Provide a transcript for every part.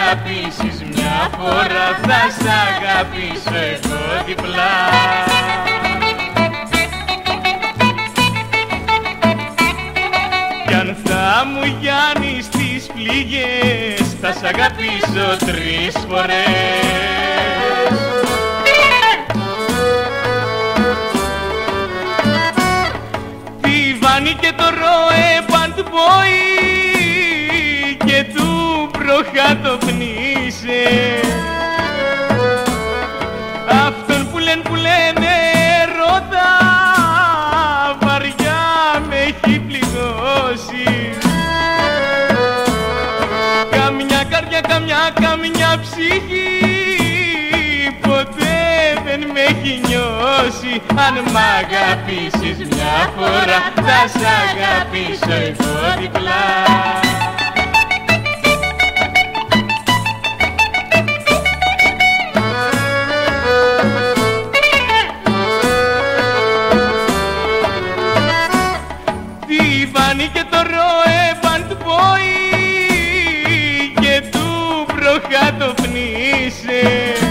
αγαπήσεις μια φορά, θα σ' αγαπήσω εγώ διπλά. Κι αν θα μου γιάνεις τις πληγές, θα σ' αγαπήσω 3 φορές. Τη Βάνη και το Ροε Band Boy και του προχατοπνίσε, αυτόν που λένε έρωτα, βαριά με έχει πληγώσει. Καμιά καρδιά, καμιά ψυχή, ποτέ δεν με έχει νιώσει. Αν μ' αγαπήσεις μια φορά, θα σ' αγαπήσω εγώ διπλά. Τη Βάνη και το Ροε Band Boy και του προχατοπνίσε,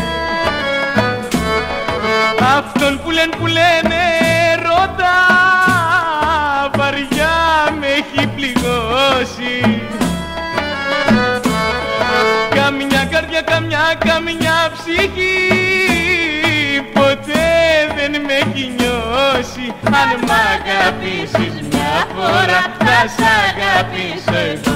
αυτόν που λένε έρωτα, βαριά με έχει πληγώσει. Καμιά καρδιά, καμιά ψυχή, ποτέ δεν με έχει νιώσει. Αν μ' αγαπήσεις μια φορά, θα σ' αγαπήσω εγώ